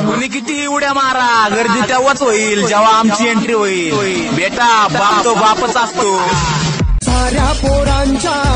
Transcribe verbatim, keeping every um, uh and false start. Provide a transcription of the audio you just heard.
कुणी किती उड्या मारा, गर्दी तेव्हाच होईल जेव्हा आमची एंट्री होईल. बेटा बाप तो बापच असतो. साऱ्या पोरांच्या